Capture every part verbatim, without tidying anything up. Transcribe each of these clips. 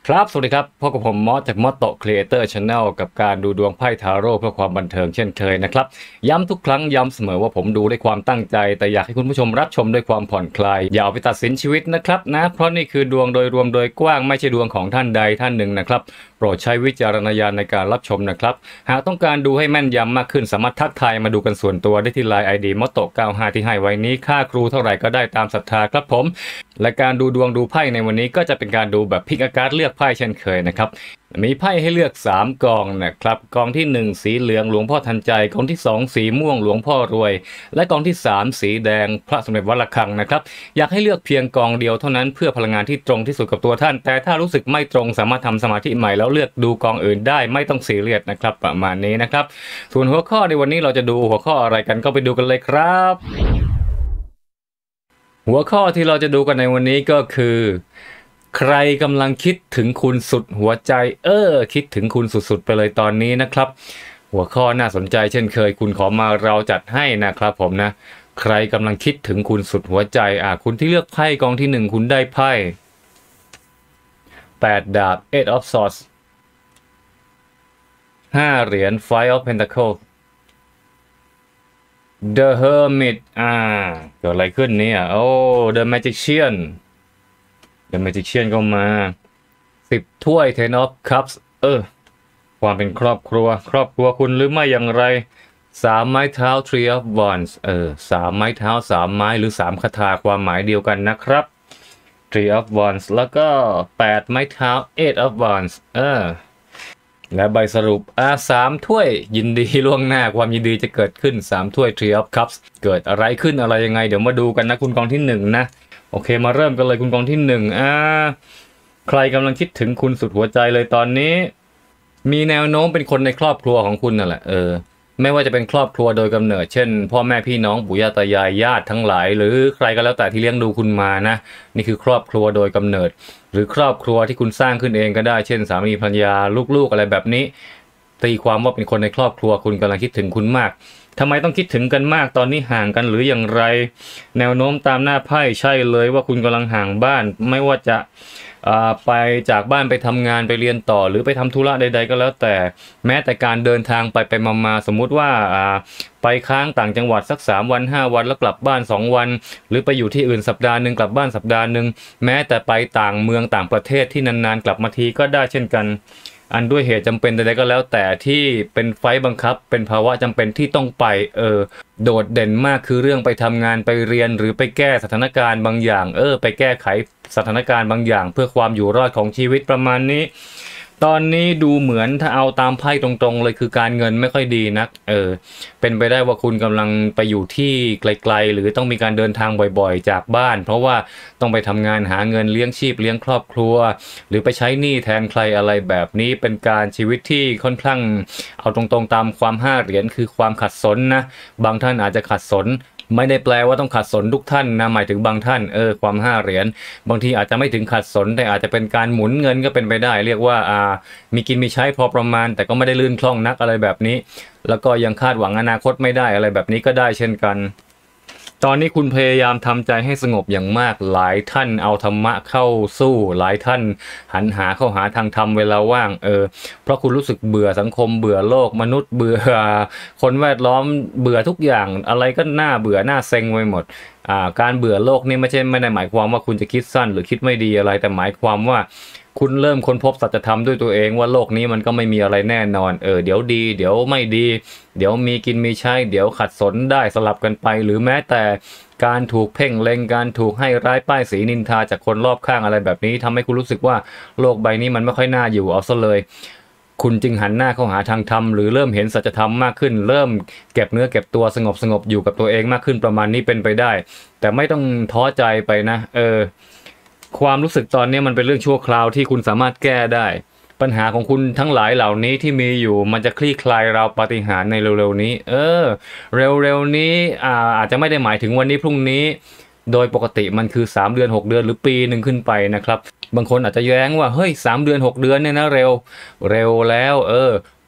ครับสวัสดีครับพบกับผมมอสจากมอสโตครีเอเตอร์ชาแนลกับการดูดวงไพ่ทาโร่เพื่อความบันเทิงเช่นเคยนะครับย้ำทุกครั้งย้ำเสมอว่าผมดูด้วยความตั้งใจแต่อยากให้คุณผู้ชมรับชมด้วยความผ่อนคลายอย่าเอาไปตัดสินชีวิตนะครับนะเพราะนี่คือดวงโดยรวมโดยกว้างไม่ใช่ดวงของท่านใดท่านหนึ่งนะครับโปรดใช้วิจารณญาณในการรับชมนะครับหากต้องการดูให้แม่นยำมากขึ้นสามารถทักทายมาดูกันส่วนตัวได้ที่ไลน์ ไอ ดี มอสโตเก้าสิบห้าที่ให้ไว้นี้ค่าครูเท่าไหร่ก็ได้ตามศรัทธาครับผมและการดูดวงดูไพ่ในวันนี้ก็จะเป็นการดูแบบพิกอาการเลือกไพ่เช่นเคยนะครับมีไพ่ให้เลือกสามกองนะครับกองที่หนึ่งสีเหลืองหลวงพ่อทันใจกองที่สองสีม่วงหลวงพ่อรวยและกองที่สามสีแดงพระสมเด็จวัดระฆังนะครับอยากให้เลือกเพียงกองเดียวเท่านั้นเพื่อพลังงานที่ตรงที่สุดกับตัวท่านแต่ถ้ารู้สึกไม่ตรงสามารถทำสมาธิใหม่แล้วเลือกดูกองอื่นได้ไม่ต้องซีเรียสนะครับประมาณนี้นะครับส่วนหัวข้อในวันนี้เราจะดูหัวข้ออะไรกันก็ไปดูกันเลยครับหัวข้อที่เราจะดูกันในวันนี้ก็คือใครกำลังคิดถึงคุณสุดหัวใจเออคิดถึงคุณสุดๆไปเลยตอนนี้นะครับหัวข้อน่าสนใจเช่นเคยคุณขอมาเราจัดให้นะครับผมนะใครกำลังคิดถึงคุณสุดหัวใจอ่ะคุณที่เลือกไพ่กองที่หนึ่งคุณได้ไพ่แปดดาบ Eight of Swords ห้าเหรียญ Five of Pentacles The Hermit อ่าเกิดอะไรขึ้นเนี่ยโอ้ The Magician The Magician ก็มาสิบถ้วย Ten of Cups เออความเป็นครอบครัวครอบครัวคุณหรือไม่อย่างไรสามไม้เท้า Three of Wands เออสามไม้เท้าสามไม้หรือสามคาถาความหมายเดียวกันนะครับ Three of Wands แล้วก็แปดไม้เท้า Eight of Wands เออและใบสรุปอ่าสามถ้วยยินดีล่วงหน้าความยินดีจะเกิดขึ้นสามถ้วย Three of Cups เกิดอะไรขึ้นอะไรยังไงเดี๋ยวมาดูกันนะคุณกองที่หนึ่งนะโอเคมาเริ่มกันเลยคุณกองที่หนึ่งอ่าใครกำลังคิดถึงคุณสุดหัวใจเลยตอนนี้มีแนวโน้มเป็นคนในครอบครัวของคุณนั่นแหละเออไม่ว่าจะเป็นครอบครัวโดยกำเนิดเช่นพ่อแม่พี่น้องปู่ย่าตายายญาติทั้งหลายหรือใครก็แล้วแต่ที่เลี้ยงดูคุณมานะนี่คือครอบครัวโดยกำเนิดหรือครอบครัวที่คุณสร้างขึ้นเองก็ได้เช่นสามีภรรยาลูกๆอะไรแบบนี้ตีความว่าเป็นคนในครอบครัวคุณกำลังคิดถึงคุณมากทำไมต้องคิดถึงกันมากตอนนี้ห่างกันหรืออย่างไรแนวโน้มตามหน้าไพ่ใช่เลยว่าคุณกำลังห่างบ้านไม่ว่าจะไปจากบ้านไปทำงานไปเรียนต่อหรือไปทำธุระใดๆก็แล้วแต่แม้แต่การเดินทางไปไปมาๆสมมุติว่าไปค้างต่างจังหวัดสักสามวันห้าวันแล้วกลับบ้านสองวันหรือไปอยู่ที่อื่นสัปดาห์หนึ่งกลับบ้านสัปดาห์หนึ่งแม้แต่ไปต่างเมืองต่างประเทศที่นานๆกลับมาทีก็ได้เช่นกันอันด้วยเหตุจำเป็นใดๆก็แล้วแต่ที่เป็นไฟบังคับเป็นภาวะจำเป็นที่ต้องไปเออโดดเด่นมากคือเรื่องไปทำงานไปเรียนหรือไปแก้สถานการณ์บางอย่างเออไปแก้ไขสถานการณ์บางอย่างเพื่อความอยู่รอดของชีวิตประมาณนี้ตอนนี้ดูเหมือนถ้าเอาตามไพ่ตรงๆเลยคือการเงินไม่ค่อยดีนักเออเป็นไปได้ว่าคุณกำลังไปอยู่ที่ไกลๆหรือต้องมีการเดินทางบ่อยๆจากบ้านเพราะว่าต้องไปทำงานหาเงินเลี้ยงชีพเลี้ยงครอบครัวหรือไปใช้หนี้แทนใครอะไรแบบนี้เป็นการชีวิตที่ค่อนข้างเอาตรงๆตามความห้าเหรียญคือความขัดสนนะบางท่านอาจจะขัดสนไม่ได้แปลว่าต้องขัดสนทุกท่านนะหมายถึงบางท่านเออความห้าเหรียญบางทีอาจจะไม่ถึงขัดสนแต่อาจจะเป็นการหมุนเงินก็เป็นไปได้เรียกว่าอ่ามีกินมีใช้พอประมาณแต่ก็ไม่ได้ลื่นคล่องนักอะไรแบบนี้แล้วก็ยังคาดหวังอนาคตไม่ได้อะไรแบบนี้ก็ได้เช่นกันตอนนี้คุณพยายามทำใจให้สงบอย่างมากหลายท่านเอาธรรมะเข้าสู้หลายท่านหันหาเข้าหาทางธรรมเวลาว่างเออเพราะคุณรู้สึกเบื่อสังคมเบื่อโลกมนุษย์เบื่อคนแวดล้อมเบื่อทุกอย่างอะไรก็น่าเบื่อน่าเซ็งไปหมดอ่าการเบื่อโลกนี่ไม่ใช่ไม่ได้หมายความว่าคุณจะคิดสั้นหรือคิดไม่ดีอะไรแต่หมายความว่าคุณเริ่มค้นพบสัจธรรมด้วยตัวเองว่าโลกนี้มันก็ไม่มีอะไรแน่นอนเออเดี๋ยวดีเดี๋ยวไม่ดีเดี๋ยวมีกินมีใช้เดี๋ยวขัดสนได้สลับกันไปหรือแม้แต่การถูกเพ่งเล็งการถูกให้ร้ายป้ายสีนินทาจากคนรอบข้างอะไรแบบนี้ทำให้คุณรู้สึกว่าโลกใบนี้มันไม่ค่อยน่าอยู่เอาซะเลยคุณจึงหันหน้าเข้าหาทางธรรมหรือเริ่มเห็นสัจธรรมมากขึ้นเริ่มเก็บเนื้อเก็บตัวสงบสงบอยู่กับตัวเองมากขึ้นประมาณนี้เป็นไปได้แต่ไม่ต้องท้อใจไปนะเออความรู้สึกตอนนี้มันเป็นเรื่องชั่วคราวที่คุณสามารถแก้ได้ปัญหาของคุณทั้งหลายเหล่านี้ที่มีอยู่มันจะคลี่คลายราวปาฏิหาริย์ในเร็วๆนี้เออเร็วๆนี้อ่าอาจจะไม่ได้หมายถึงวันนี้พรุ่งนี้โดยปกติมันคือสามเดือนหกเดือนหรือปีหนึ่งขึ้นไปนะครับบางคนอาจจะแย้งว่าเฮ้ยสามเดือนหกเดือนเนี่ยนะเร็วเร็วแล้วเออเพ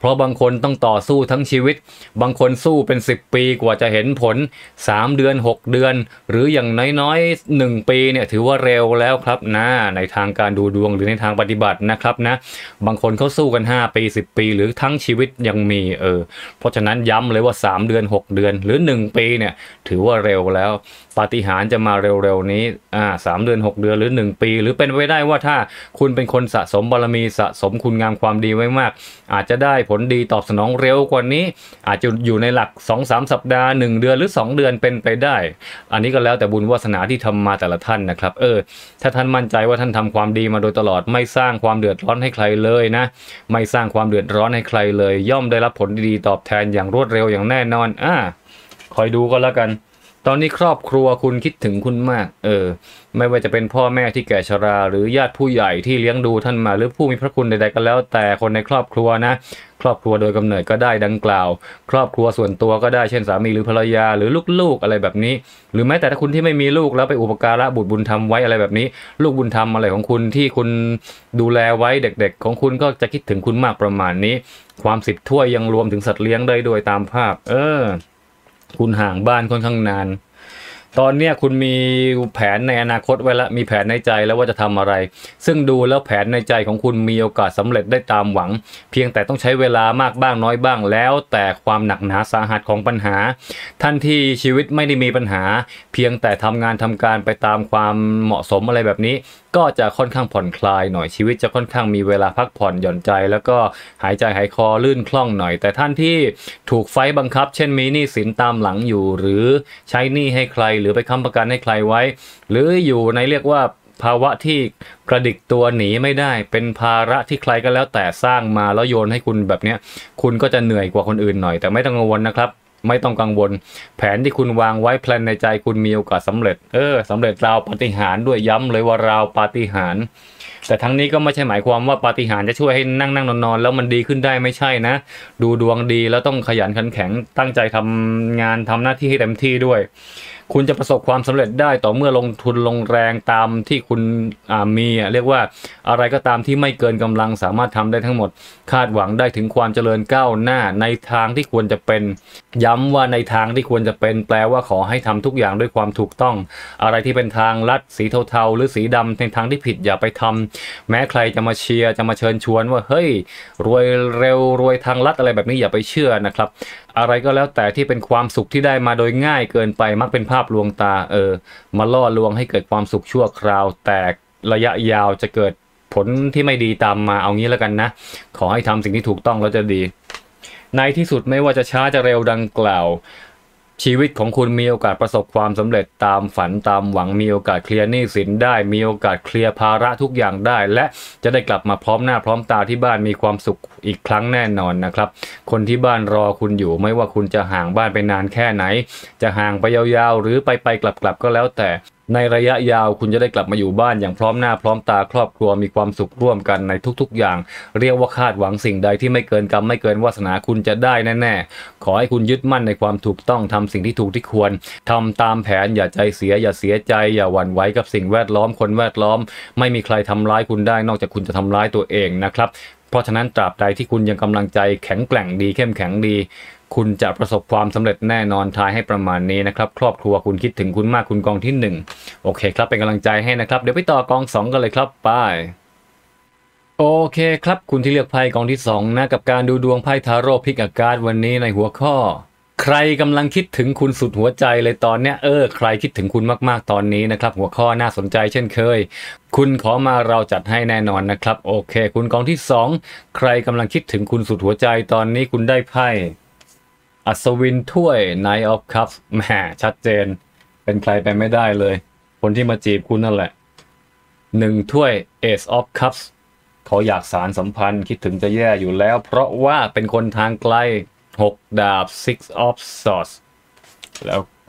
ราะบางคนต้องต่อสู้ทั้งชีวิตบางคนสู้เป็นสิบปีกว่าจะเห็นผลสามเดือนหกเดือนหรืออย่างน้อยๆหนึ่งปีเนี่ยถือว่าเร็วแล้วครับนะในทางการดูดวงหรือในทางปฏิบัตินะครับนะบางคนเขาสู้กันห้าปีสิบปีหรือทั้งชีวิตยังมีเออเพราะฉะนั้นย้ำเลยว่าสามเดือนหกเดือนหรือหนึ่งปีเนี่ยถือว่าเร็วแล้วปาฏิหาริย์จะมาเร็วๆนี้อ่าสามเดือนหกเดือนหรือหนึ่งปีหรือเป็นไปได้ว่าถ้าคุณเป็นคนสะสมบารมีสะสมคุณงามความดีไว้มากอาจจะได้ผลดีตอบสนองเร็วกว่านี้อาจจะอยู่ในหลัก สองถึงสาม สัปดาห์หนึ่งเดือนหรือสองเดือนเป็นไปได้อันนี้ก็แล้วแต่บุญวาสนาที่ทำมาแต่ละท่านนะครับเออถ้าท่านมั่นใจว่าท่านทำความดีมาโดยตลอดไม่สร้างความเดือดร้อนให้ใครเลยนะไม่สร้างความเดือดร้อนให้ใครเลยย่อมได้รับผลดีๆตอบแทนอย่างรวดเร็วอย่างแน่นอนอ่าคอยดูก็แล้วกันตอนนี้ครอบครัวคุณคิดถึงคุณมากเออไม่ว่าจะเป็นพ่อแม่ที่แก่ชราหรือญาติผู้ใหญ่ที่เลี้ยงดูท่านมาหรือผู้มีพระคุณใดๆก็แล้วแต่คนในครอบครัวนะครอบครัวโดยกำเนิดก็ได้ดังกล่าวครอบครัวส่วนตัวก็ได้เช่นสามีหรือภรรยาหรือลูกๆอะไรแบบนี้หรือแม้แต่ถ้าคุณที่ไม่มีลูกแล้วไปอุปการะบุตรบุญธรรมไว้อะไรแบบนี้ลูกบุญธรรมอะไรของคุณที่คุณดูแลไว้เด็กๆของคุณก็จะคิดถึงคุณมากประมาณนี้ความสิบถ้วยยังรวมถึงสัตว์เลี้ยงได้ด้วยตามภาพเออคุณห่างบ้านค่อนข้างนานตอนนี้คุณมีแผนในอนาคตไว้แล้วมีแผนในใจแล้วว่าจะทำอะไรซึ่งดูแล้วแผนในใจของคุณมีโอกาสสำเร็จได้ตามหวังเพียงแต่ต้องใช้เวลามากบ้างน้อยบ้างแล้วแต่ความหนักหนาสาหัสของปัญหาท่านที่ชีวิตไม่ได้มีปัญหาเพียงแต่ทำงานทำการไปตามความเหมาะสมอะไรแบบนี้ก็จะค่อนข้างผ่อนคลายหน่อยชีวิตจะค่อนข้างมีเวลาพักผ่อนหย่อนใจแล้วก็หายใจหายคอลื่นคล่องหน่อยแต่ท่านที่ถูกไฟบังคับเช่นมีหนี้สินตามหลังอยู่หรือใช้หนี้ให้ใครหรือไปค้ำประกันให้ใครไว้หรืออยู่ในเรียกว่าภาวะที่กระดิกตัวหนีไม่ได้เป็นภาระที่ใครก็แล้วแต่สร้างมาแล้วโยนให้คุณแบบเนี้ยคุณก็จะเหนื่อยกว่าคนอื่นหน่อยแต่ไม่ต้องกังวลนะครับไม่ต้องกังวลแผนที่คุณวางไว้แพลนในใจคุณมีโอกาสสำเร็จเออสำเร็จราวปาฏิหาริย์ด้วยย้ำเลยว่าราวปาฏิหาริย์แต่ทั้งนี้ก็ไม่ใช่หมายความว่าปาฏิหาริย์จะช่วยให้นั่งนั่งนอนนอนแล้วมันดีขึ้นได้ไม่ใช่นะดูดวงดีแล้วต้องขยันขันแข็งตั้งใจทำงานทำหน้าที่ให้เต็มที่ด้วยคุณจะประสบความสำเร็จได้ต่อเมื่อลงทุนลงแรงตามที่คุณมีเรียกว่าอะไรก็ตามที่ไม่เกินกำลังสามารถทำได้ทั้งหมดคาดหวังได้ถึงความเจริญก้าวหน้าในทางที่ควรจะเป็นย้ำว่าในทางที่ควรจะเป็นแปลว่าขอให้ทำทุกอย่างด้วยความถูกต้องอะไรที่เป็นทางลัดสีเทาๆหรือสีดำในทางที่ผิดอย่าไปทำแม้ใครจะมาเชียร์จะมาเชิญชวนว่าเฮ้ยรวยเร็วรวยทางลัดอะไรแบบนี้อย่าไปเชื่อนะครับอะไรก็แล้วแต่ที่เป็นความสุขที่ได้มาโดยง่ายเกินไปมักเป็นภาพลวงตาเออมาล่อลวงให้เกิดความสุขชั่วคราวแต่ระยะยาวจะเกิดผลที่ไม่ดีตามมาเอางี้แล้วกันนะขอให้ทำสิ่งที่ถูกต้องแล้วจะดีในที่สุดไม่ว่าจะช้าจะเร็วดังกล่าวชีวิตของคุณมีโอกาสประสบความสำเร็จตามฝันตามหวังมีโอกาสเคลียร์หนี้สินได้มีโอกาสเคลียร์ภาระทุกอย่างได้และจะได้กลับมาพร้อมหน้าพร้อมตาที่บ้านมีความสุขอีกครั้งแน่นอนนะครับคนที่บ้านรอคุณอยู่ไม่ว่าคุณจะห่างบ้านไปนานแค่ไหนจะห่างไปยาวๆหรือไปไปกลับๆก็แล้วแต่ในระยะยาวคุณจะได้กลับมาอยู่บ้านอย่างพร้อมหน้าพร้อมตาครอบครัวมีความสุขร่วมกันในทุกๆอย่างเรียกว่าคาดหวังสิ่งใดที่ไม่เกินกรรมไม่เกินวาสนาคุณจะได้แน่ๆขอให้คุณยึดมั่นในความถูกต้องทำสิ่งที่ถูกที่ควรทำตามแผนอย่าใจเสียอย่าเสียใจอย่าหวั่นไหวกับสิ่งแวดล้อมคนแวดล้อมไม่มีใครทำร้ายคุณได้นอกจากคุณจะทำร้ายตัวเองนะครับเพราะฉะนั้นตราบใดที่คุณยังกำลังใจแข็งแกร่งดีเข้มแข็งดีคุณจะประสบความสำเร็จแน่นอนทายให้ประมาณนี้นะครับครอบครัวคุณคิดถึงคุณมากคุณกองที่หนึ่งโอเคครับเป็นกำลังใจให้นะครับเดี๋ยวไปต่อกองสองกันเลยครับไปโอเคครับคุณที่เลือกไพ่กองที่สองนะกับการดูดวงไพ่ทาโร่พิกอาการ์ดวันนี้ในหัวข้อใครกำลังคิดถึงคุณสุดหัวใจเลยตอนเนี้ยเออใครคิดถึงคุณมากๆตอนนี้นะครับหัวข้อน่าสนใจเช่นเคยคุณขอมาเราจัดให้แน่นอนนะครับโอเคคุณกองที่สองใครกำลังคิดถึงคุณสุดหัวใจตอนนี้คุณได้ไพ่อัศวินถ้วย Knight of Cups แหมชัดเจนเป็นใครไปไม่ได้เลยคนที่มาจีบคุณนั่นแหละหนึ่งถ้วย Ace of Cups เขาอยากสารสัมพันธ์คิดถึงจะแย่อยู่แล้วเพราะว่าเป็นคนทางไกลหกดาบ Six of Swords แล้วก็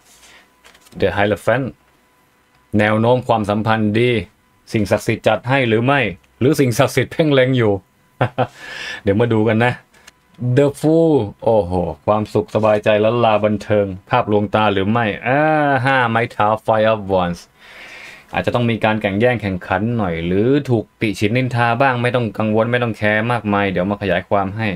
The Hierophant แนวโน้มความสัมพันธ์ดีสิ่งศักดิ์สิทธิ์จัดให้หรือไม่หรือสิ่งศักดิ์สิทธิ์เพ่งเล็งอยู่ เดี๋ยวมาดูกันนะ The Fool โอ้โหความสุขสบายใจและลาบันเทิงภาพลวงตาหรือไม่อ่าห้าไม้เท้า Five of Wands อาจจะต้องมีการแข่งแย่งแข่งขันหน่อยหรือถูกติฉินนินทาบ้างไม่ต้องกังวลไม่ต้องแคร์มากมายเดี๋ยวมาขยายความให้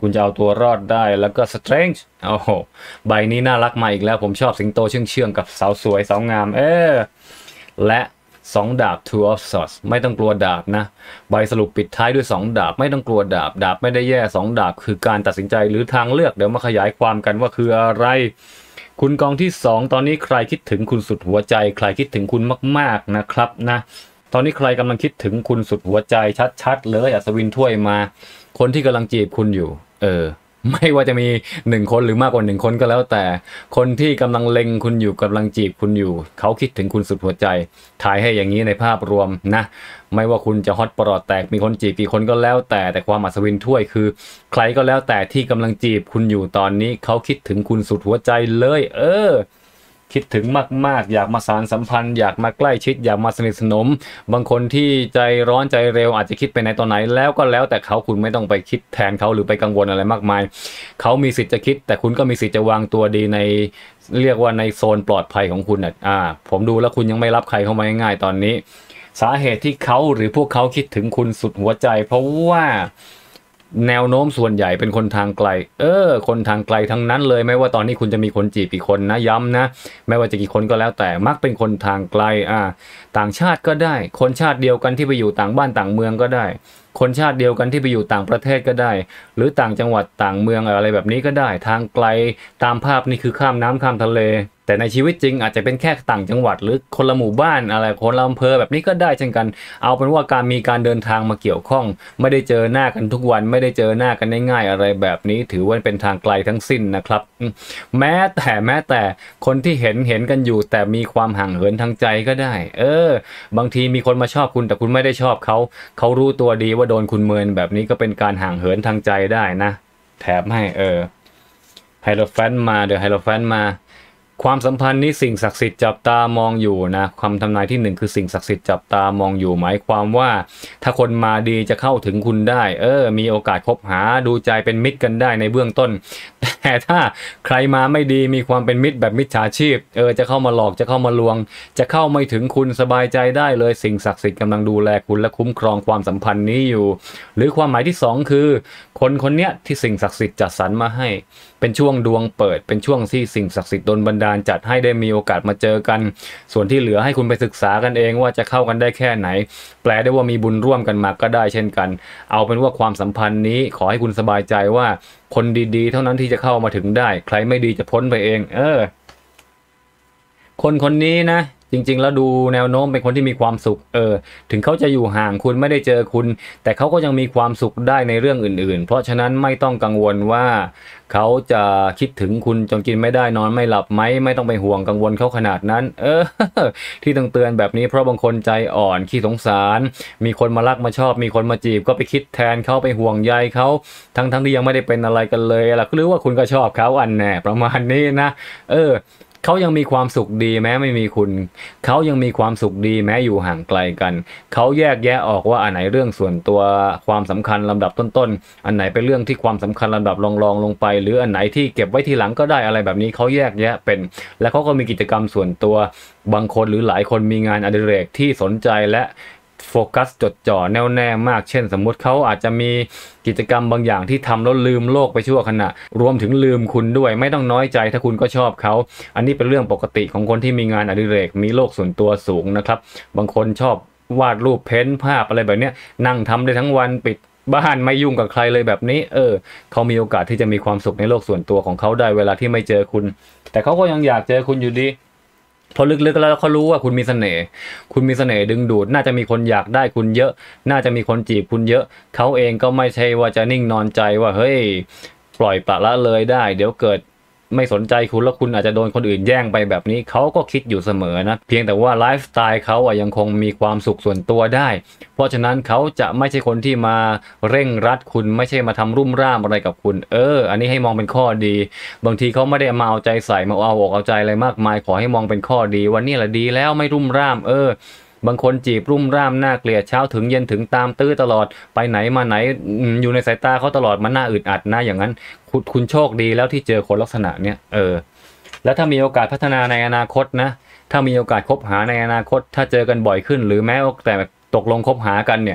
คุณจะเอาตัวรอดได้แล้วก็ strength โอ้โหใบนี้น่ารักมาอีกแล้วผมชอบสิงโตเชื่องเชื่องกับสาวสวยสาวงามเออและสองดาบ two of swords ไม่ต้องกลัวดาบนะใบสรุปปิดท้ายด้วยสองดาบไม่ต้องกลัวดาบดาบไม่ได้แย่สองดาบคือการตัดสินใจหรือทางเลือกเดี๋ยวมาขยายความกันว่าคืออะไรคุณกองที่สองตอนนี้ใครคิดถึงคุณสุดหัวใจใครคิดถึงคุณมากๆนะครับนะตอนนี้ใครกำลังคิดถึงคุณสุดหัวใจชัดๆเลยอัศวินถ้วยมาคนที่กำลังจีบคุณอยู่เออไม่ว่าจะมีหนึ่งคนหรือมากกว่าหนึ่งคนก็แล้วแต่คนที่กำลังเล็งคุณอยู่กำลังจีบคุณอยู่เขาคิดถึงคุณสุดหัวใจถ่ายให้อย่างนี้ในภาพรวมนะไม่ว่าคุณจะฮอตปลอดแตกมีคนจีบกี่คนก็แล้วแต่แต่ความอัศวินถ้วยคือใครก็แล้วแต่ที่กำลังจีบคุณอยู่ตอนนี้เขาคิดถึงคุณสุดหัวใจเลยเออคิดถึงมากๆอยากมาสานสัมพันธ์อยากมาใกล้ชิดอยากมาสนิทสนมบางคนที่ใจร้อนใจเร็วอาจจะคิดไปในตอนไหนแล้วก็แล้วแต่เขาคุณไม่ต้องไปคิดแทนเขาหรือไปกังวลอะไรมากมายเขามีสิทธิ์จะคิดแต่คุณก็มีสิทธิ์จะวางตัวดีในเรียกว่าในโซนปลอดภัยของคุณอ่ะอ่าผมดูแล้วคุณยังไม่รับใครเข้ามาง่ายๆตอนนี้สาเหตุที่เขาหรือพวกเขาคิดถึงคุณสุดหัวใจเพราะว่าแนวโน้มส่วนใหญ่เป็นคนทางไกลเออคนทางไกลทั้งนั้นเลยไม่ว่าตอนนี้คุณจะมีคนจีบกี่คนนะย้ำนะไม่ว่าจะกี่คนก็แล้วแต่มักเป็นคนทางไกลอ่าต่างชาติก็ได้คนชาติเดียวกันที่ไปอยู่ต่างบ้านต่างเมืองก็ได้คนชาติเดียวกันที่ไปอยู่ต่างประเทศก็ได้หรือต่างจังหวัดต่างเมืองอะไรแบบนี้ก็ได้ทางไกลตามภาพนี่คือข้ามน้ำข้ามทะเลแต่ในชีวิตจริงอาจจะเป็นแค่ต่างจังหวัดหรือคนละหมู่บ้านอะไรคนละอำเภอแบบนี้ก็ได้เช่นกันเอาเป็นว่าการมีการเดินทางมาเกี่ยวข้องไม่ได้เจอหน้ากันทุกวันไม่ได้เจอหน้ากันง่ายๆอะไรแบบนี้ถือว่าเป็นทางไกลทั้งสิ้นนะครับแม้แต่แม้แต่คนที่เห็นเห็นกันอยู่แต่มีความห่างเหินทางใจก็ได้เออบางทีมีคนมาชอบคุณแต่คุณไม่ได้ชอบเขาเขารู้ตัวดีว่าโดนคุณเมินแบบนี้ก็เป็นการห่างเหินทางใจได้นะแถมให้เออไฮโลแฟนมาเดี๋ยวไฮโลแฟนมาความสัมพันธ์นี้สิ่งศักดิ์สิทธิ์จับตามองอยู่นะคำทำนายที่หนึ่งคือสิ่งศักดิ์สิทธิ์จับตามองอยู่หมายความว่าถ้าคนมาดีจะเข้าถึงคุณได้เออมีโอกาสคบหาดูใจเป็นมิตรกันได้ในเบื้องต้นแต่ถ้าใครมาไม่ดีมีความเป็นมิตรแบบมิจฉาชีพเออจะเข้ามาหลอกจะเข้ามาลวงจะเข้าไม่ถึงคุณสบายใจได้เลยสิ่งศักดิ์สิทธิ์กำลังดูแลคุณและคุ้มครองความสัมพันธ์นี้อยู่หรือความหมายที่สองคือคนคนเนี้ยที่สิ่งศักดิ์สิทธิ์จัดสรรมาให้เป็นช่วงดวงเปิดเป็นช่วงที่สิ่งศักดิ์สิทธิ์ดลบันดาลจัดให้ได้มีโอกาสมาเจอกันส่วนที่เหลือให้คุณไปศึกษากันเองว่าจะเข้ากันได้แค่ไหนแปลได้ว่ามีบุญร่วมกันมาก็ได้เช่นกันเอาเป็นว่าความสัมพันธ์นี้ขอให้คุณสบายใจว่าคนดีๆเท่านั้นที่จะเข้ามาถึงได้ใครไม่ดีจะพ้นไปเองเออคนคนนี้นะจริงๆแล้วดูแนวโน้มเป็นคนที่มีความสุขเออถึงเขาจะอยู่ห่างคุณไม่ได้เจอคุณแต่เขาก็ยังมีความสุขได้ในเรื่องอื่นๆเพราะฉะนั้นไม่ต้องกังวลว่าเขาจะคิดถึงคุณจนกินไม่ได้นอนไม่หลับไหมไม่ต้องไปห่วงกังวลเขาขนาดนั้นเออที่ต้องเตือนแบบนี้เพราะบางคนใจอ่อนขี้สงสารมีคนมารักมาชอบมีคนมาจีบก็ไปคิดแทนเขาไปห่วงใยเขาทั้งๆที่ยังไม่ได้เป็นอะไรกันเลยล่ะหรือว่าคุณก็ชอบเขาอันแน่ประมาณนี้นะเออเขายังมีความสุขดีแม้ไม่มีคุณเขายังมีความสุขดีแม้อยู่ห่างไกลกันเขาแยกแยะออกว่าอันไหนเรื่องส่วนตัวความสำคัญลำดับต้นๆอันไหนเป็นเรื่องที่ความสำคัญลำดับรองๆลงไปหรืออันไหนที่เก็บไว้ทีหลังก็ได้อะไรแบบนี้เขาแยกแยะเป็นและเขาก็มีกิจกรรมส่วนตัวบางคนหรือหลายคนมีงานอดิเรกที่สนใจและโฟกัสจดจ่อแน่วแน่มากเช่นสมมุติเขาอาจจะมีกิจกรรมบางอย่างที่ทำแล้วลืมโลกไปชั่วขณะรวมถึงลืมคุณด้วยไม่ต้องน้อยใจถ้าคุณก็ชอบเขาอันนี้เป็นเรื่องปกติของคนที่มีงานอดิเรกมีโลกส่วนตัวสูงนะครับบางคนชอบวาดรูปเพ้นท์ภาพอะไรแบบนี้นั่งทำได้ทั้งวันปิดบ้านไม่ยุ่งกับใครเลยแบบนี้เออเขามีโอกาสที่จะมีความสุขในโลกส่วนตัวของเขาได้เวลาที่ไม่เจอคุณแต่เขาก็ยังอยากเจอคุณอยู่ดีพอลึกๆแล้วเขารู้ว่าคุณมีเสน่ห์คุณมีเสน่ห์ดึงดูดน่าจะมีคนอยากได้คุณเยอะน่าจะมีคนจีบคุณเยอะเขาเองก็ไม่ใช่ว่าจะนิ่งนอนใจว่าเฮ้ยปล่อยปละละเลยได้เดี๋ยวเกิดไม่สนใจคุณแล้วคุณอาจจะโดนคนอื่นแย่งไปแบบนี้เขาก็คิดอยู่เสมอนะเพียงแต่ว่าไลฟ์สไตล์เขาอะยังคงมีความสุขส่วนตัวได้เพราะฉะนั้นเขาจะไม่ใช่คนที่มาเร่งรัดคุณไม่ใช่มาทำรุ่มร่ามอะไรกับคุณเอออันนี้ให้มองเป็นข้อดีบางทีเขาไม่ได้มาเอาใจใส่มาเอาอกเอาใจอะไรมากมายขอให้มองเป็นข้อดีวันนี้แหละดีแล้วไม่รุ่มร่ามเออบางคนจีบรุ่มร่ามน่าเกลียดเช้าถึงเย็นถึงตามตื้อตลอดไปไหนมาไหนอยู่ในสายตาเขาตลอดมันน่าอึดอัดนะอย่างนั้นคุณคุณโชคดีแล้วที่เจอคนลักษณะเนี้ยเออแล้วถ้ามีโอกาสพัฒนาในอนาคตนะถ้ามีโอกาสคบหาในอนาคตถ้าเจอกันบ่อยขึ้นหรือแม้แต่ตกลงคบหากันเนี่ย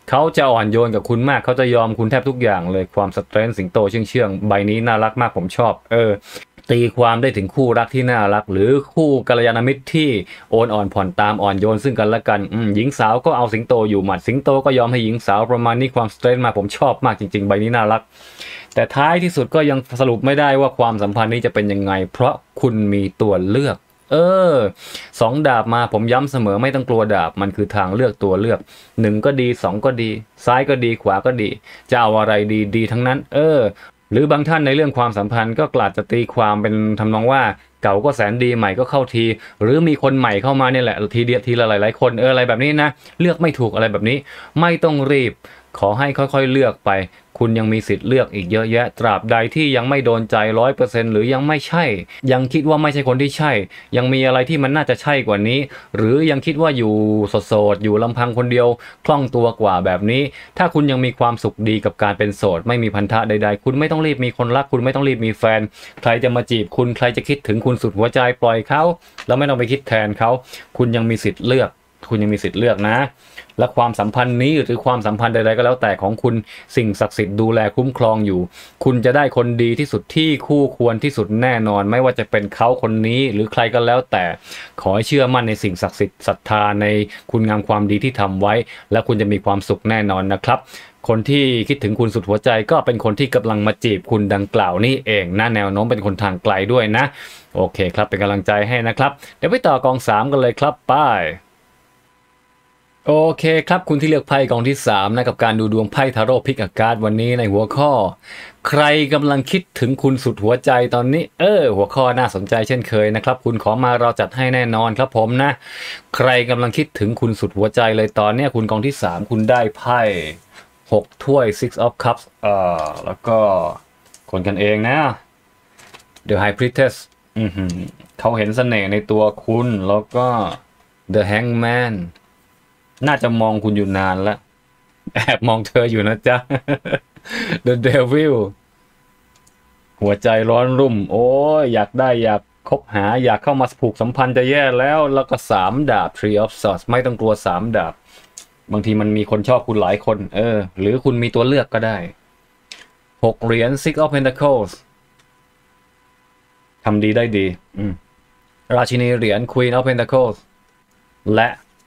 เขาจะอ่อนโยนกับคุณมากเขาจะยอมคุณแทบทุกอย่างเลยความสเตรนท์สิงโตเชื่องเชื่องใบนี้น่ารักมากผมชอบเออตีความได้ถึงคู่รักที่น่ารักหรือคู่กัลยาณมิตรที่โอนอ่อนผ่อนตามอ่อนโยนซึ่งกันและกันหญิงสาวก็เอาสิงโตอยู่หมัดสิงโตก็ยอมให้หญิงสาวประมาณนี้ความสเตรนท์มาผมชอบมากจริงๆใบนี้น่ารักแต่ท้ายที่สุดก็ยังสรุปไม่ได้ว่าความสัมพันธ์นี้จะเป็นยังไงเพราะคุณมีตัวเลือกเออสองดาบมาผมย้ำเสมอไม่ต้องกลัวดาบมันคือทางเลือกตัวเลือกหนึ่งก็ดีสองก็ดีซ้ายก็ดีขวาก็ดีจะเอาอะไรดีดีทั้งนั้นเออหรือบางท่านในเรื่องความสัมพันธ์ก็กลัดจะตีความเป็นทำนองว่าเก่าก็แสนดีใหม่ก็เข้าทีหรือมีคนใหม่เข้ามาเนี่ยแหละทีเดียวทีละหลายๆคนเอออะไรแบบนี้นะเลือกไม่ถูกอะไรแบบนี้ไม่ต้องรีบขอให้ค่อยๆเลือกไปคุณยังมีสิทธิ์เลือกอีกเยอะแยะตราบใดที่ยังไม่โดนใจ ร้อยเปอร์เซ็นต์ หรือยังไม่ใช่ยังคิดว่าไม่ใช่คนที่ใช่ยังมีอะไรที่มันน่าจะใช่กว่านี้หรือยังคิดว่าอยู่โสดๆอยู่ลำพังคนเดียวคล่องตัวกว่าแบบนี้ถ้าคุณยังมีความสุขดีกับการเป็นโสดไม่มีพันธะใดๆคุณไม่ต้องรีบมีคนรักคุณไม่ต้องรีบมีแฟนใครจะมาจีบคุณใครจะคิดถึงคุณสุดหัวใจปล่อยเขาแล้วไม่ต้องไปคิดแทนเขาคุณยังมีสิทธิ์เลือกคุณยังมีสิทธิ์เลือกนะและความสัมพันธ์นี้หรือความสัมพันธ์ใดๆก็แล้วแต่ของคุณสิ่งศักดิ์สิทธิ์ดูแลคุ้มครองอยู่คุณจะได้คนดีที่สุดที่คู่ควรที่สุดแน่นอนไม่ว่าจะเป็นเขาคนนี้หรือใครก็แล้วแต่ขอให้เชื่อมั่นในสิ่งศักดิ์สิทธิ์ศรัทธาในคุณงามความดีที่ทำไว้และคุณจะมีความสุขแน่นอนนะครับคนที่คิดถึงคุณสุดหัวใจก็เป็นคนที่กำลังมาจีบคุณดังกล่าวนี่เองนะแนวโน้มเป็นคนทางไกลด้วยนะโอเคครับเป็นกำลังใจให้นะครับเดี๋ยวไปต่อกองสามกันเลยครับไปโอเคครับคุณที่เลือกไพ่กองที่สามนะกับการดูดวงไพ่ทาโร่พิกอาการ์ดวันนี้ในหัวข้อใครกำลังคิดถึงคุณสุดหัวใจตอนนี้เออหัวข้อน่าสนใจเช่นเคยนะครับคุณขอมาเราจัดให้แน่นอนครับผมนะใครกำลังคิดถึงคุณสุดหัวใจเลยตอนนี้คุณกองที่สามคุณได้ไพ่หกถ้วย six of cups เอ่อแล้วก็คนกันเองนะ The High Priestess อือหือเขาเห็นเสน่ห์ในตัวคุณแล้วก็ The Hangmanน่าจะมองคุณอยู่นานแล้วแอบมองเธออยู่นะจ๊ะ The Devil หัวใจร้อนรุ่มโอ้ยอยากได้อยากคบหาอยากเข้ามาผูกสัมพันธ์จะแย่แล้วแล้วก็สามดาบ Three of Swords ไม่ต้องกลัวสามดาบบางทีมันมีคนชอบคุณหลายคนเออหรือคุณมีตัวเลือกก็ได้หกเหรียญ Six of Pentacles ทำดีได้ดีอืมราชินีเหรียญ Queen of Pentacles และ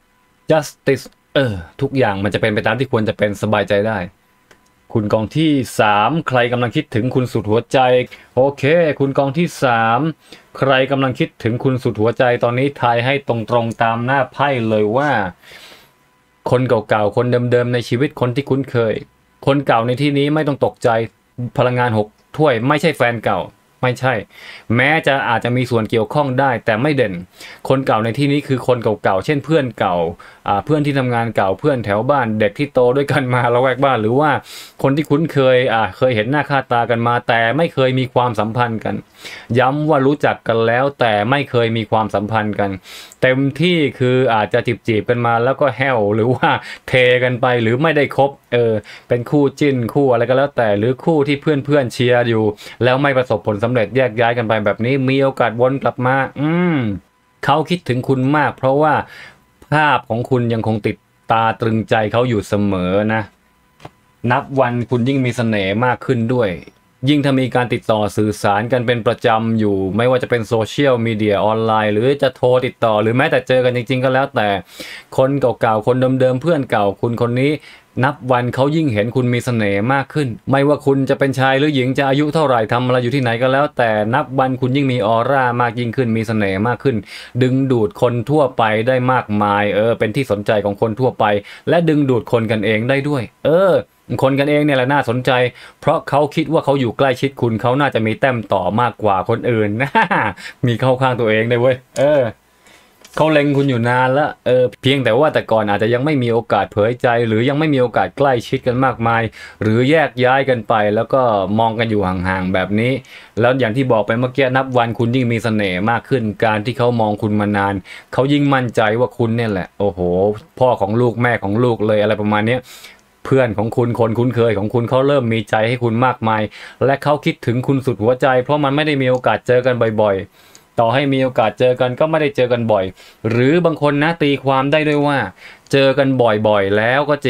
Justice เออทุกอย่างมันจะเป็นไปตามที่ควรจะเป็นสบายใจได้คุณกองที่สามใครกำลังคิดถึงคุณสุดหัวใจโอเคคุณกองที่สามใครกำลังคิดถึงคุณสุดหัวใจตอนนี้ทายให้ตรงๆตามหน้าไพ่เลยว่าคนเก่าๆคนเดิมๆในชีวิตคนที่คุ้นเคยคนเก่าในที่นี้ไม่ต้องตกใจพลังงานหกถ้วยไม่ใช่แฟนเก่าไม่ใช่แม้จะอาจจะมีส่วนเกี่ยวข้องได้แต่ไม่เด่นคนเก่าในที่นี้คือคนเก่าๆเช่นเพื่อนเก่าเพื่อนที่ทำงานเก่าเพื่อนแถวบ้านเด็กที่โตด้วยกันมาละแวกบ้านหรือว่าคนที่คุ้นเคยอ่าเคยเห็นหน้าค่าตากันมาแต่ไม่เคยมีความสัมพันธ์กันย้ำว่ารู้จักกันแล้วแต่ไม่เคยมีความสัมพันธ์กันเต็มที่คืออาจจะจีบจีบกันมาแล้วก็แห้วหรือว่าเทกันไปหรือไม่ได้คบเออเป็นคู่จิ้นคู่อะไรก็แล้วแต่หรือคู่ที่เพื่อนเพื่อนเชียร์อยู่แล้วไม่ประสบผลสำเร็จแยกย้ายกันไปแบบนี้มีโอกาสวนกลับมาอืมเขาคิดถึงคุณมากเพราะว่าภาพของคุณยังคงติดตาตรึงใจเขาอยู่เสมอนะนับวันคุณยิ่งมีเสน่ห์มากขึ้นด้วยยิ่งถ้ามีการติดต่อสื่อสารกันเป็นประจำอยู่ไม่ว่าจะเป็นโซเชียลมีเดียออนไลน์หรือจะโทรติดต่อหรือแม้แต่เจอกันจริงๆก็แล้วแต่คนเก่าๆคนเดิมๆเพื่อนเก่าคุณคนนี้นับวันเขายิ่งเห็นคุณมีเสน่ห์มากขึ้นไม่ว่าคุณจะเป็นชายหรือหญิงจะอายุเท่าไหร่ทำอะไรอยู่ที่ไหนก็แล้วแต่นับวันคุณยิ่งมีออร่ามากยิ่งขึ้นมีเสน่ห์มากขึ้นดึงดูดคนทั่วไปได้มากมายเออเป็นที่สนใจของคนทั่วไปและดึงดูดคนกันเองได้ด้วยเออคนกันเองเนี่ยแหละน่าสนใจเพราะเขาคิดว่าเขาอยู่ใกล้ชิดคุณเขาน่าจะมีแต้มต่อมากกว่าคนอื่นนะ มีเข้าข้างตัวเองได้เว้ยเออเขาเล็งคุณอยู่นานแล้วเออเพียงแต่ว่าแต่ก่อนอาจจะยังไม่มีโอกาสเผยใจหรือยังไม่มีโอกาสใกล้ชิดกันมากมายหรือแยกย้ายกันไปแล้วก็มองกันอยู่ห่างๆแบบนี้แล้วอย่างที่บอกไปเมื่อกี้นับวันคุณยิ่งมีเสน่ห์มากขึ้นการที่เขามองคุณมานานเขายิ่งมั่นใจว่าคุณเนี่ยแหละโอ้โหพ่อของลูกแม่ของลูกเลยอะไรประมาณนี้เพื่อนของคุณคนคุ้นเคยของคุณเขาเริ่มมีใจให้คุณมากมายและเขาคิดถึงคุณสุดหัวใจเพราะมันไม่ได้มีโอกาสเจอกันบ่อยๆต่อให้มีโอกาสเจอกันก็ไม่ได้เจอกันบ่อยหรือบางคนนะตีความได้ด้วยว่าเจอกันบ่อยๆแล้วก็จริง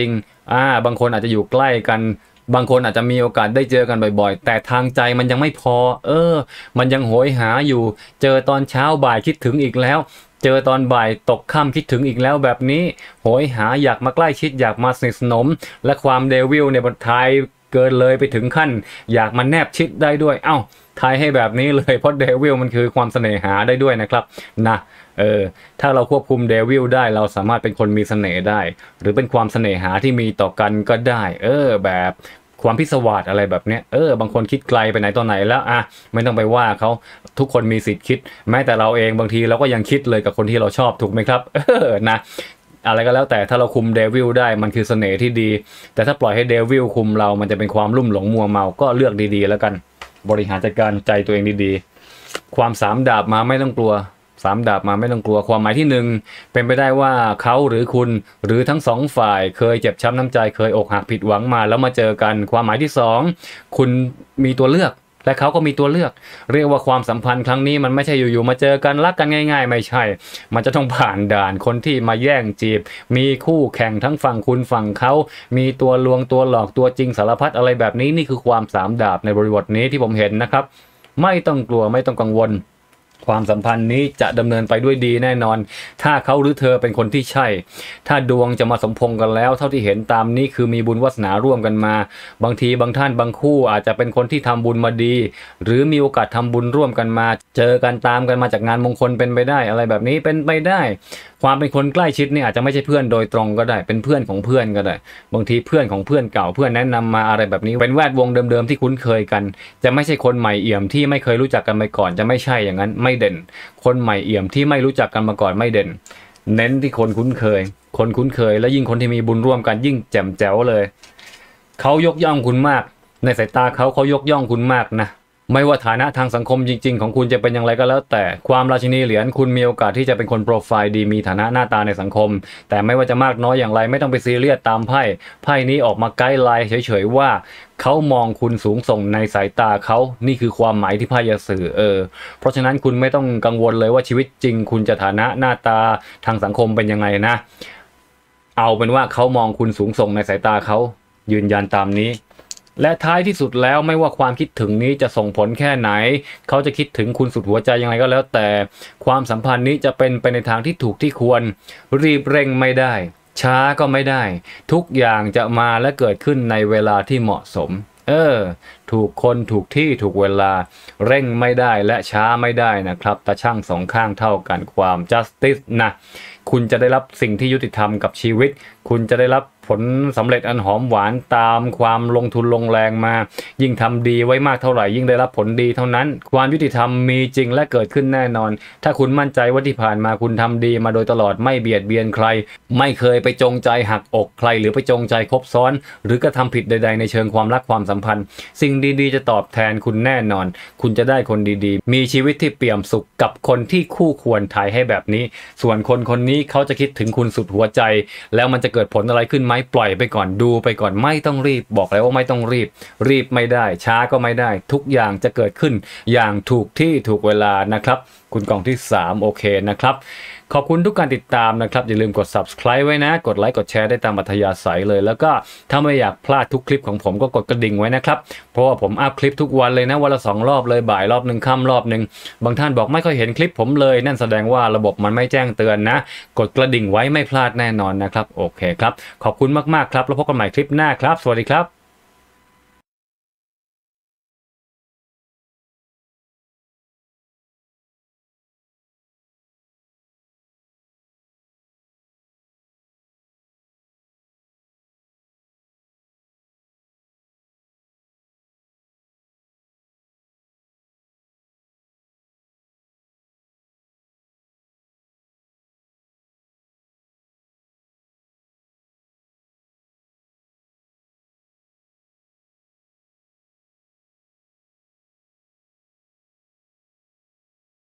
อ่าบางคนอาจจะอยู่ใกล้กันบางคนอาจจะมีโอกาสได้เจอกันบ่อยๆแต่ทางใจมันยังไม่พอเออมันยังโหยหาอยู่เจอตอนเช้าบ่ายคิดถึงอีกแล้วเจอตอนบ่ายตกค่ำคิดถึงอีกแล้วแบบนี้โหยหาอยากมาใกล้ชิดอยากมาสนิทสนมและความเดวิลเนี่ยบนท้ายเกินเลยไปถึงขั้นอยากมาแนบชิดได้ด้วยเอ้าทายให้แบบนี้เลยเพราะเดวิลมันคือความเสน่หาได้ด้วยนะครับนะเออถ้าเราควบคุมเดวิลได้เราสามารถเป็นคนมีเสน่ห์ได้หรือเป็นความเสน่หาที่มีต่อกันก็ได้เออแบบความพิศวาสอะไรแบบเนี้ยเออบางคนคิดไกลไปไหนตอนไหนแล้วอ่ะไม่ต้องไปว่าเขาทุกคนมีสิทธิ์คิดแม้แต่เราเองบางทีเราก็ยังคิดเลยกับคนที่เราชอบถูกไหมครับเออนะอะไรก็แล้วแต่ถ้าเราคุมเดวิลได้มันคือเสน่ห์ที่ดีแต่ถ้าปล่อยให้เดวิลคุมเรามันจะเป็นความลุ่มหลงมัวเมาก็เลือกดีๆแล้วกันบริหารจัดการใจตัวเองดีๆความสามดาบมาไม่ต้องกลัวสามดาบมาไม่ต้องกลัวความหมายที่หนึ่งเป็นไปได้ว่าเขาหรือคุณหรือทั้งสองฝ่ายเคยเจ็บช้ำน้ำใจเคยอกหักผิดหวังมาแล้วมาเจอกันความหมายที่สองคุณมีตัวเลือกและเขาก็มีตัวเลือกเรียกว่าความสัมพันธ์ครั้งนี้มันไม่ใช่อยู่ๆมาเจอกันรักกันง่ายๆไม่ใช่มันจะต้องผ่านด่านคนที่มาแย่งจีบมีคู่แข่งทั้งฝั่งคุณฝั่งเขามีตัวลวงตัวหลอกตัวจริงสารพัดอะไรแบบนี้นี่คือความสามดาบในบริบทนี้ที่ผมเห็นนะครับไม่ต้องกลัวไม่ต้องกังวลความสัมพันธ์นี้จะดำเนินไปด้วยดีแน่นอนถ้าเขาหรือเธอเป็นคนที่ใช่ถ้าดวงจะมาสมพงษ์กันแล้วเท่าที่เห็นตามนี้คือมีบุญวาสนาร่วมกันมาบางทีบางท่านบางคู่อาจจะเป็นคนที่ทำบุญมาดีหรือมีโอกาสทำบุญร่วมกันมาเจอกันตามกันมาจากงานมงคลเป็นไปได้อะไรแบบนี้เป็นไปได้ความเป็นคนใกล้ชิดนี่อาจจะไม่ใช่เพื่อนโดยตรงก็ได้เป็นเพื่อนของเพื่อนก็ได้บางทีเพื่อนของเพื่อนเก่าเพื่อนแนะนำมาอะไรแบบนี้เป็นแวดวงเดิมๆที่คุ้นเคยกันจะไม่ใช่คนใหม่เอี่ยมที่ไม่เคยรู้จักกันมาก่อนจะไม่ใช่อย่างนั้นไม่เด่นคนใหม่เอี่ยมที่ไม่รู้จักกันมาก่อนไม่เด่นเน้นที่คนคุ้นเคยคนคุ้นเคยและยิ่งคนที่มีบุญร่วมกันยิ่งแจ่มแจ๋วเลยเขายกย่องคุณมากในสายตาเขาเขายกย่องคุณมากนะไม่ว่าฐานะทางสังคมจริงๆของคุณจะเป็นอย่างไรก็แล้วแต่ความราชินีเหรียญคุณมีโอกาสที่จะเป็นคนโปรไฟล์ดีมีฐานะหน้าตาในสังคมแต่ไม่ว่าจะมากน้อยอย่างไรไม่ต้องไปซีเรียสตามไพ่ไพ่นี้ออกมาไกด์ไลน์เฉยๆว่าเขามองคุณสูงส่งในสายตาเขานี่คือความหมายที่ไพ่จะสื่อเออเพราะฉะนั้นคุณไม่ต้องกังวลเลยว่าชีวิตจริงคุณจะฐานะหน้าตาทางสังคมเป็นยังไงนะเอาเป็นว่าเขามองคุณสูงส่งในสายตาเขายืนยันตามนี้และท้ายที่สุดแล้วไม่ว่าความคิดถึงนี้จะส่งผลแค่ไหนเขาจะคิดถึงคุณสุดหัวใจยังไงก็แล้วแต่ความสัมพันธ์นี้จะเป็นไปในทางที่ถูกที่ควรรีบเร่งไม่ได้ช้าก็ไม่ได้ทุกอย่างจะมาและเกิดขึ้นในเวลาที่เหมาะสมเออถูกคนถูกที่ถูกเวลาเร่งไม่ได้และช้าไม่ได้นะครับตาช่างสองข้างเท่ากันความ justice นะคุณจะได้รับสิ่งที่ยุติธรรมกับชีวิตคุณจะได้รับผลสำเร็จอันหอมหวานตามความลงทุนลงแรงมายิ่งทำดีไว้มากเท่าไหร่ยิ่งได้รับผลดีเท่านั้นความยุติธรรมมีจริงและเกิดขึ้นแน่นอนถ้าคุณมั่นใจว่าที่ผ่านมาคุณทำดีมาโดยตลอดไม่เบียดเบียนใครไม่เคยไปจงใจหักอกใครหรือไปจงใจคบซ้อนหรือกระทำผิดใดๆในเชิงความรักความสัมพันธ์สิ่งดีๆจะตอบแทนคุณแน่นอนคุณจะได้คนดีๆมีชีวิตที่เปี่ยมสุขกับคนที่คู่ควรถ่ายให้แบบนี้ส่วนคนคนนี้เขาจะคิดถึงคุณสุดหัวใจแล้วมันจะเกิดผลอะไรขึ้นไหมปล่อยไปก่อนดูไปก่อนไม่ต้องรีบบอกแล้วว่าไม่ต้องรีบรีบไม่ได้ช้าก็ไม่ได้ทุกอย่างจะเกิดขึ้นอย่างถูกที่ถูกเวลานะครับคุณกล่องที่สามโอเคนะครับขอบคุณทุกการติดตามนะครับอย่าลืมกด subscribe ไว้นะกดไลค์กดแชร์ได้ตามอัธยาศัยเลยแล้วก็ถ้าไม่อยากพลาดทุกคลิปของผมก็กดกระดิ่งไว้นะครับเพราะว่าผมอัพคลิปทุกวันเลยนะวันละสองรอบเลยบ่ายรอบหนึ่งค่ำรอบหนึ่งบางท่านบอกไม่ค่อยเห็นคลิปผมเลยนั่นแสดงว่าระบบมันไม่แจ้งเตือนนะกดกระดิ่งไว้ไม่พลาดแน่นอนนะครับโอเคครับขอบคุณมากๆครับแล้วพบกันใหม่คลิปหน้าครับสวัสดีครับ